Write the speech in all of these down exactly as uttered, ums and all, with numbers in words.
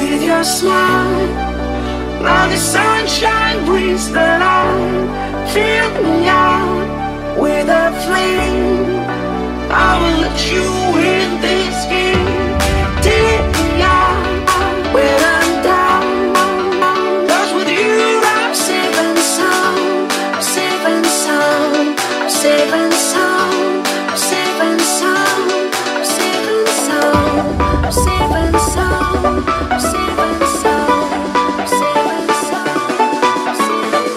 with your smile. Now the sunshine brings the light. Fill me out with a flame. I will let you in this game. Take me out when I'm down. 'Cause with you I'm safe and sound. I'm safe and sound. I'm safe and sound. I'm safe and sound. I'm safe and sound. I'm safe and sound. I'm safe and sound. I'm safe and sound. I'm safe and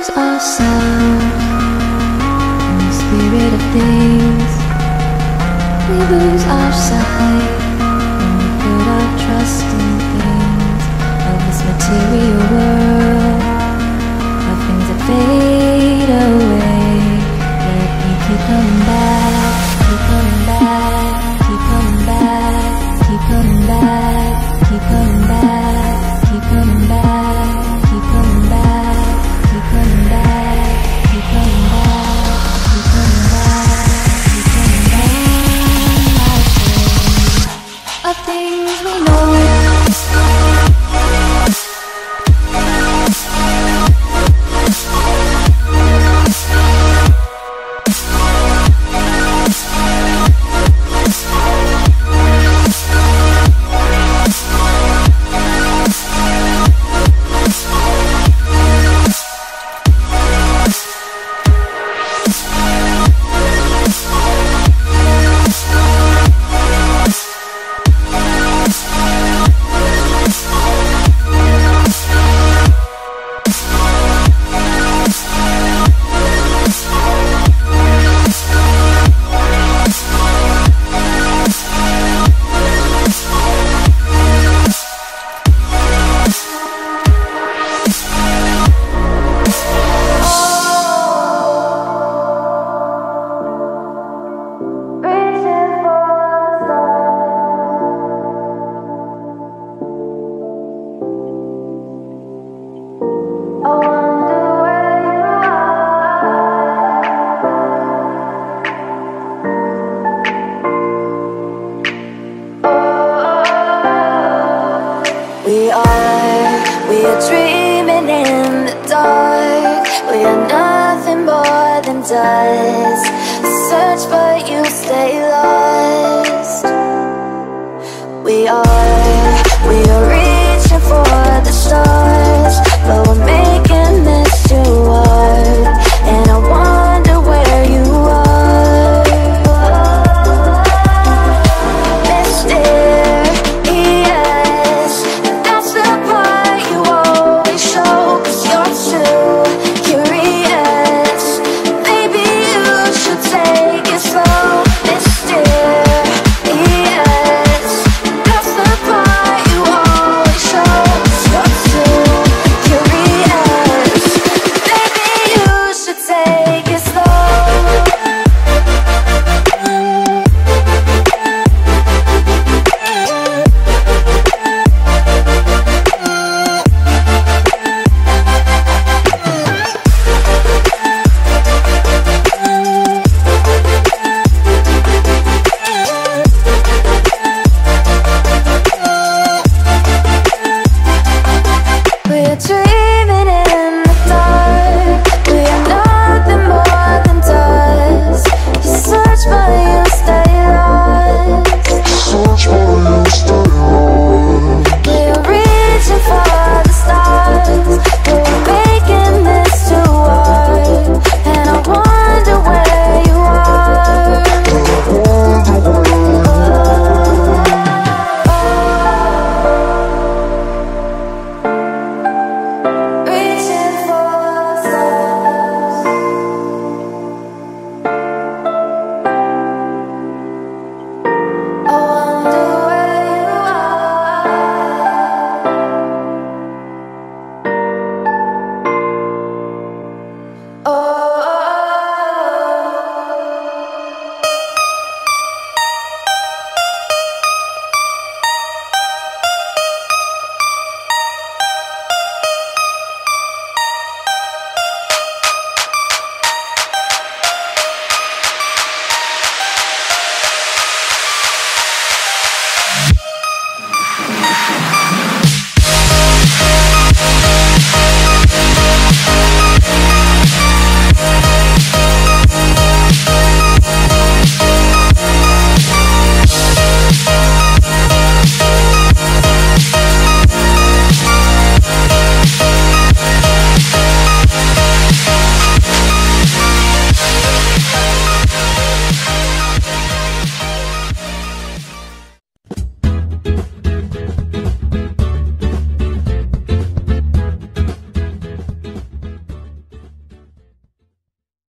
lose ourselves in the spirit of things. We lose our sight when we put our trust in things of this material world, of things that fade away. Let me keep coming back, keep coming back, keep coming back, keep coming back, keep coming back, keep coming back, keep coming back, keep coming back, keep coming back, keep coming back, keep coming back. Of things we know. We are, we are dreaming in the dark. We are nothing more than dust. Search but you stay lost.